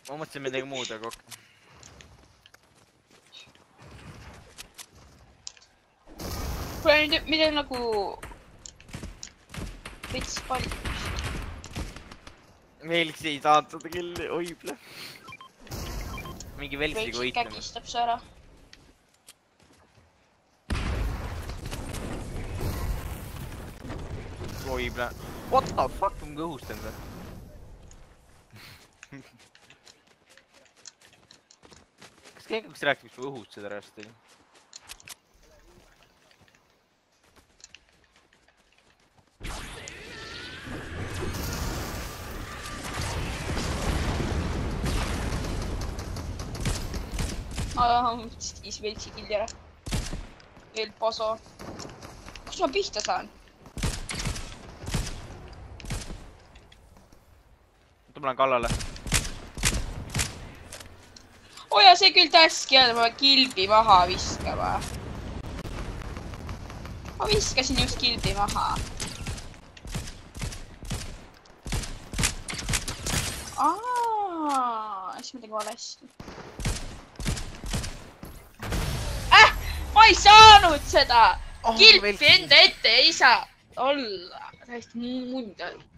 Ma mõtlesin midagi muud, aga okei. Kuule nüüd midagi nagu... Veits palju. Velks ei saanud seda killi, oible. Mingi Velksiga Veits võitlema. käkistab see ära. Oible. What the fuck, ma kõhustan seda. Kas keegi hakkaks rääkima, mis ma õhust seda räst tegin? Siis Veltsi killi ära. Veel paso. Kus ma pihta saan? Ma lähen kallale. Oja, see küll täski on, ma kilbi maha viskama. Ma viskasin just kilbi maha. Siis midagi valesti. Ma ei saanud seda! Kilpi enda ette ei saa olla. Täiesti mundal.